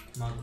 Mă duc.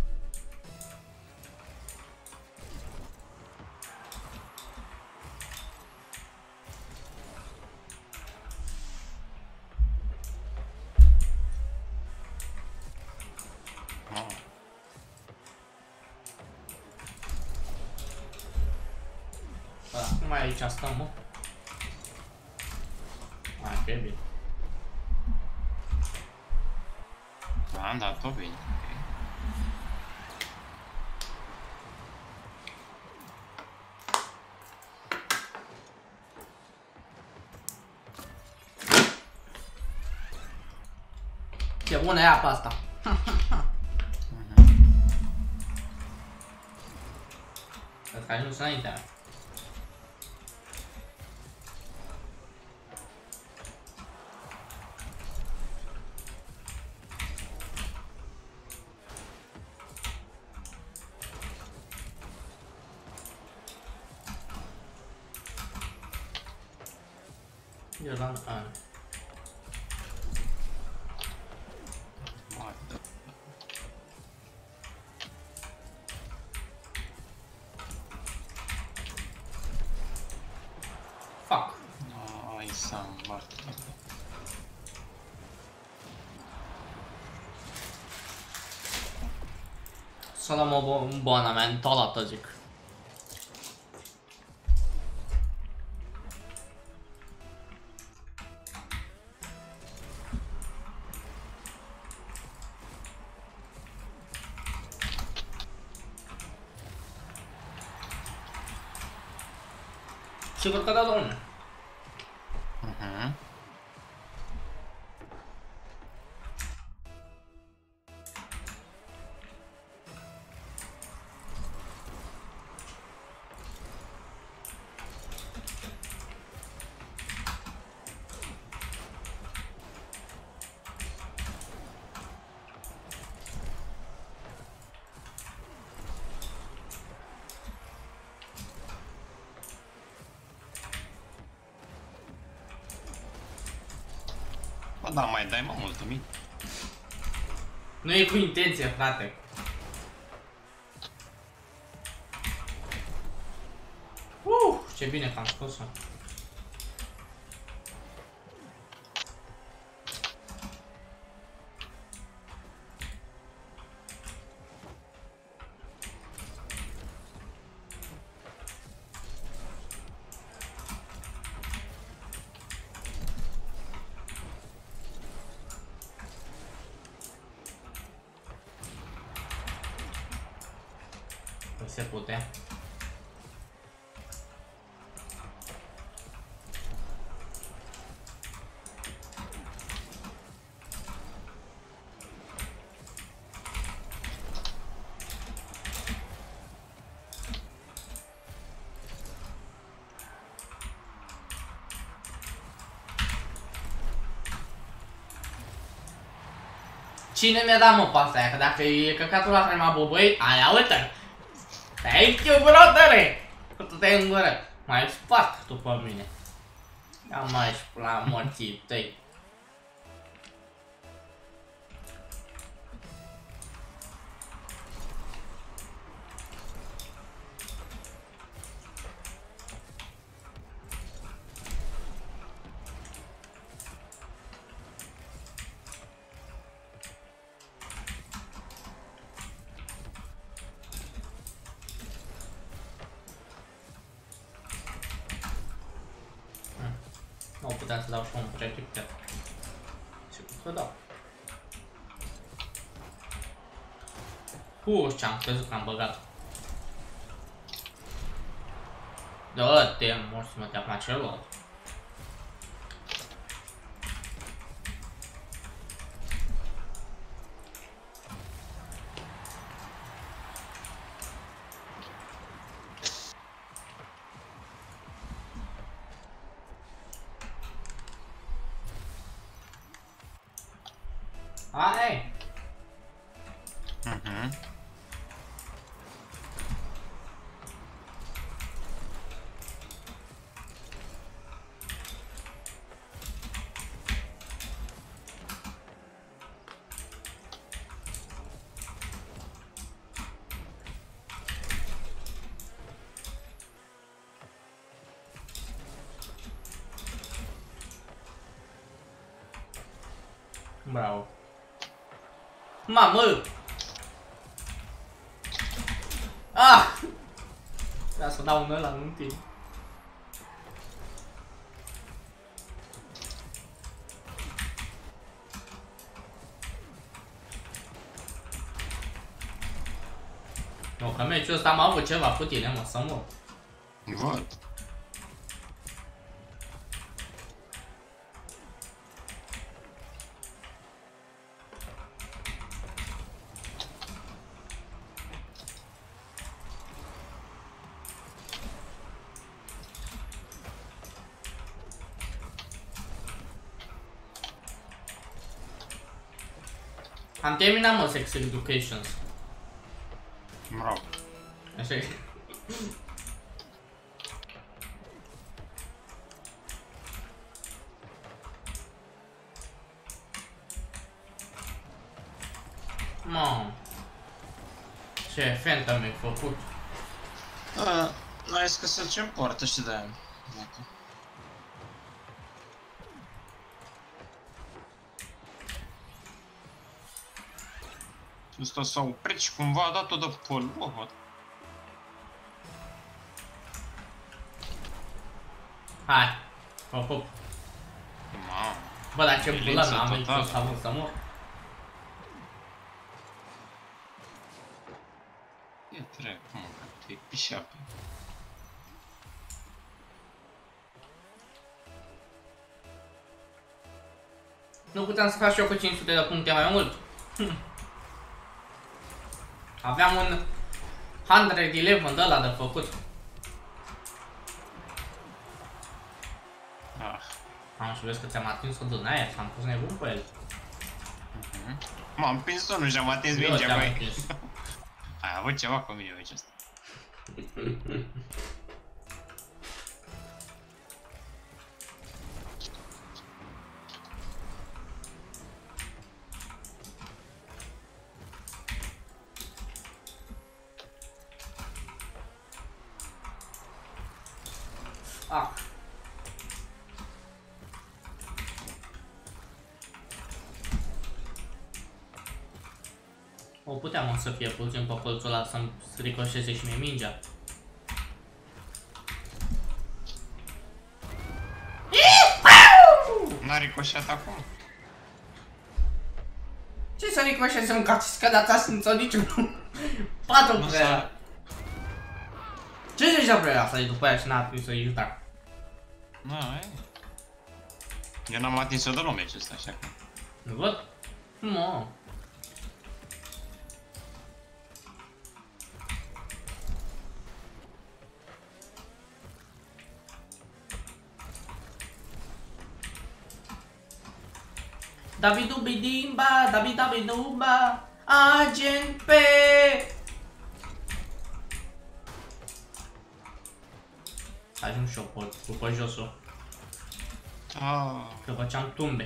Cum aici stăm, mă? Mai pe bine. Am dat-o bine. Ce bună e apa asta. Cred că ai ajuns înaintea. Eu la an. Fuck. Ai să-mi bat. Să luăm o bună mentalată, zic. Sigur că da, domnule. Bă, da, mai dai mă multă mie. Nu e cu intenție, frate. Ce bine că am scos-o. Nu se putea. Cine mi-a dat mă pasta aia? Că dacă e căcatul la care m-a bobăit, aia uite! Thank you, brother! Că tu te-ai în gură. Mai spart tu pe mine. Ia mai și la morții tăi. Nu puteam să dau și un projectil. Sigur că da. Ce-am crezut că am băgat. Dă-te, morți, mă, te acum celor. Hai! Bravo. Mamă! Ah! Vreau să dau un ăla, nu în tine. Nu, că meciul ăsta am avut ceva cu tine, mă, să mor. Văd. Am terminat, mă, Sex Educations. Bravo. Așa e. Mamă. Ce fentă mi-ai făcut. N-ai zis că să ce-mi poartă și de-aia. Ăsta s-a oprit și cumva a dat-o de pe loc. Hai. Hop, hop. Mamă. Bă, dar ce bulă n-am venit totală. să mor, să mor. E trec, mă, că te-ai pișat. Nu puteam să fac și eu cu 500 de puncte mai mult. Aveam un 111 de ăla de făcut. Am și vezi că ți-am atins-o din aer și am pus nebun pe el. M-am împins-o, nu și-am atins Eu mingea, te-am băi. atins. Ai avut ceva cu mine aici ăsta. Ah. O puteam să fie puțin pe colțul ăla să-mi ricoșeze și mie mingea. N-a ricoșat acum? Ce să ricoșeze un cacis că data sunt niciun 4 Nu prea. s-a... 50 de prea să-i după aia și n-a trebuit să-i juta. N-ai. Eu n-am atins-o de lume ce ăsta, așa că... Nu văd? Mă. Davidubidimba, Davidabidumba, Agent P. Ajung și eu pe josul, că făceam tumbe.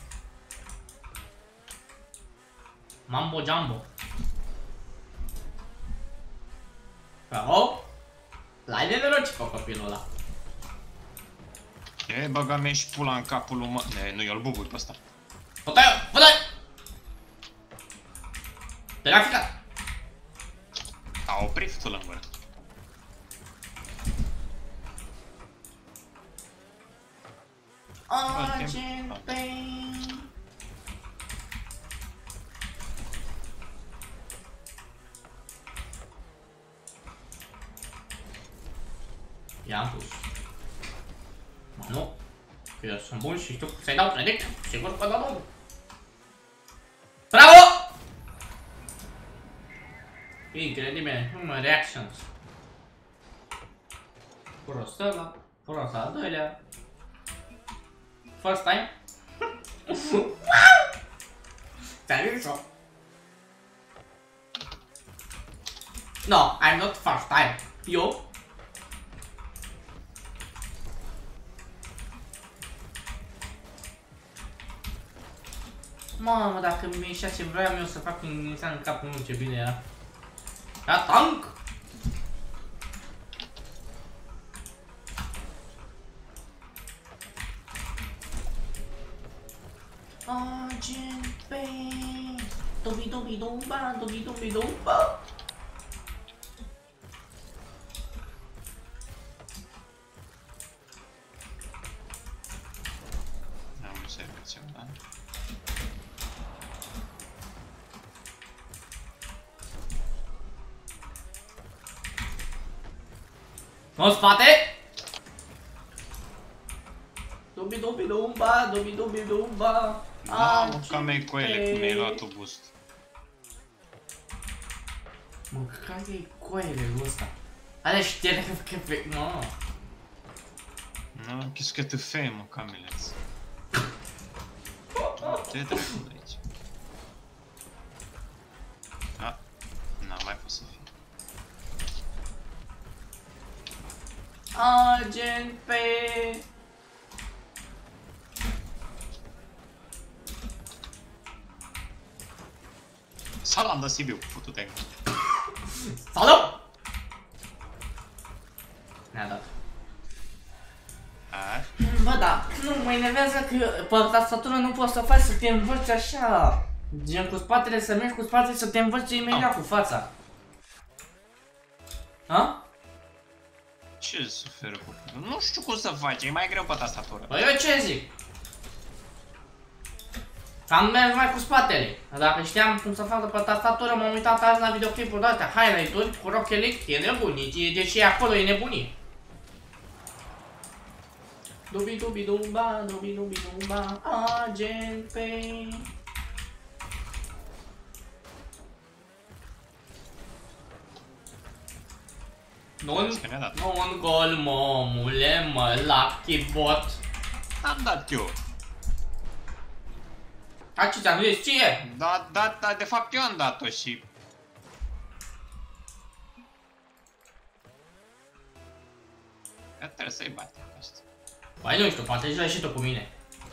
Mambo Jumbo. Bravo! L-ai nenorocit pe copilul ăla. E, băga-mi și pula în capul lui mă... Nu, eu-l bubui pe ăsta. Fă-te-o! Fă-te-o! Te l-a ficat! A oprit tu în gură. Agent Pain. I-am pus. Mă, nu. Eu sunt bun și știu să-i dau predict. Sigur că dau bun. Bravo! Incredibil. Human reactions. Prost ăla. Prost al doilea. First time? Ți-am zis-o? No, I'm not first time. Eu? Mamă, dacă mi-e ieșea ce vreau eu să fac în capul meu, ce bine era. Ia tank! Agent P. Dubi-dubi-dumba, dubi-dubi-dumba. Am observaționat. În spate! Dubi-dubi-dumba, dubi-dubi-dumba. Mamă, ca mei coele, cum mi-ai luat-o boost. Mă, care-i coelele ăsta? Are știre că mă. Nu, qu'est-ce que tu fais, mă, Camileț? Ce dracu de aici? Ah, n-a mai fost să fie. Agent P. Salam de Sibiu, putu-te. Salut! Ne-a dat. A? Bă, da, nu mă enervează că pe tastatură nu poți să faci să te învăți așa. Gen cu spatele, să mergi cu spatele să te învăți imediat cu fața. Ha? Ce suferă copilul? Nu știu cum să faci, e mai greu pe tastatură. Păi eu ce zic? Am mers mai cu spatele. Dacă știam cum să fac pe tastatură, m-am uitat azi la videoclipuri de-astea, highlight-uri cu Rocket League, e nebunit, deși acolo e nebunie. Dubi-dubi-dumba, dubi-dubi-dumba, Agent P. Nu-n gol, momule, mă, Lucky Bot. Am dat eu. A, ce ți-am zis, ție? Da, de fapt eu am dat-o și... Că trebuie să-i batem pe ăsta. Păi nu știu, poate joci și tu cu mine.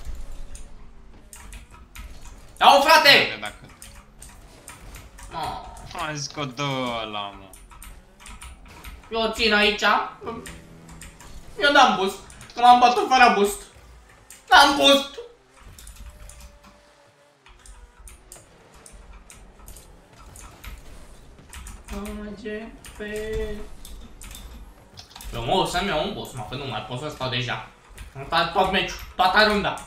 Au, frate! Dacă... Oh. Am zis că o dă ăla, mă. Eu o țin aici. Eu n-am boost. M-am bătut fără boost. N-am boost. Agent P. Eu mă, o să-mi iau un boss, mă, că nu mai pot să stau deja. Am stat tot meciul, toată runda.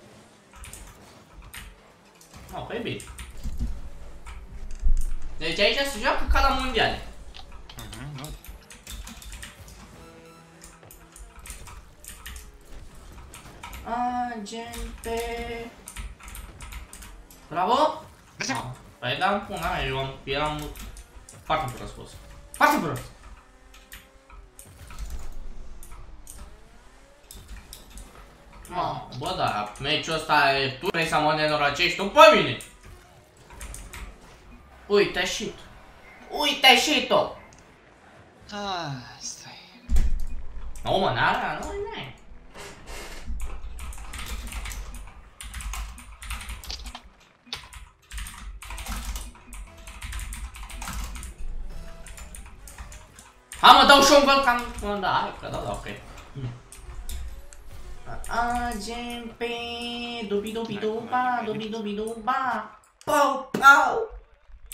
Ok, bine. Deci aici se joacă ca la mondiale. Agent P. Bravo! Păi da, îmi pun aia, eu eram foarte prost spus. Foarte prost! Bă, da, meciul ăsta e tu vrei să mă nenorocești tu pe mine! Uite și tu! Uite și tu! Stai. Nu, mă, n-are, nu-i. Hai mă, dau și un gol cam... Da, hai că da, ok. Agent P. Dubi-dubi-duba, dubi-dubi-duba. Pau, pau.